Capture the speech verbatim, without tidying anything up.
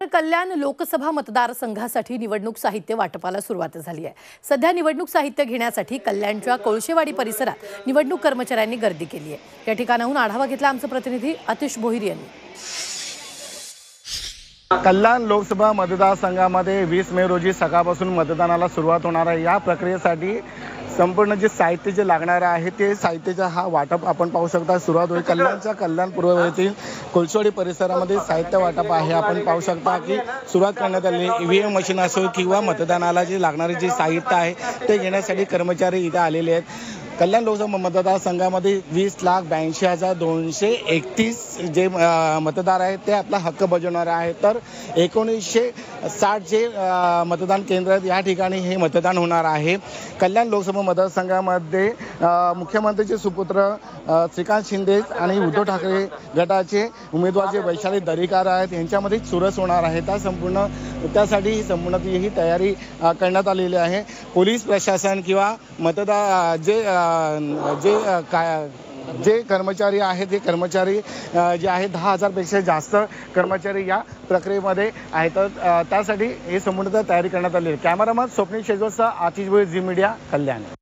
कल्याण लोकसभा मतदारसंघासाठी निवडणूक साहित्य वाटपाला सुरुवात झाली आहे। सध्या निवडणूक साहित्य घेण्यासाठी कल्याणच्या कोळशेवाडी परिसरात निवडणूक कर्मचाऱ्यांनी गर्दी केली आहे। या ठिकाणाहून आढावा घेतला आमचे प्रतिनिधी आतिश भोईर यांनी। कल्याण लोकसभा मतदारसंघामध्ये वीस मे रोजी सकाळपासून मतदानाला सुरुवात होणार आहे। या प्रक्रियेसाठी संपूर्ण जे साहित्य जे लागणार आहे ते साहित्याचा हा वाटप आपण पाहू शकता सुरुवात होईल। कल्याणच्या कल्याण पूर्वेतील कोळशेवाडी परिसरामध्ये साहित्य वाटप आहे। आपण पाहू शकता की सुरुवात करण्यात आली। ईव्हीएम मशीन असो किंवा मतदानाला जे लागणारे जे साहित्य आहे ते घेण्यासाठी कर्मचारी इथे आलेले आहेत। कल्याण लोकसभा मतदारसंघामध्ये वीस लाख ब्याऐंशी हजार दोनशे एकतीस जे मतदार आहेत ते आपला हक्क बजावणार आहेत। तर एकोणीसशे साठ जे मतदान केंद्र आहेत या ठिकाणी हे मतदान होणार आहे। कल्याण लोकसभा मतदारसंघामध्ये मुख्यमंत्रीचे सुपुत्र श्रीकांत शिंदे आणि उद्धव ठाकरे गटाचे उमेदवार जे वैशाली दरेकर आहेत यांच्यामध्ये चुरस होणार आहे। त्या संपूर्ण त्यासाठी ही संपूर्ण ही तयारी करण्यात आलेली आहे। पोलीस प्रशासन किंवा मतदार जे जे काय जे कर्मचारी आहेत ते कर्मचारी जे आहेत दहा हजार पेक्षा जास्त कर्मचारी या प्रक्रियेमध्ये आहेत। तर त्यासाठी हे संपूर्ण तयारी करण्यात आली आहे। कॅमेरामन स्वप्नील शेजवळसह आतिश भोईर, झी मीडिया, कल्याण।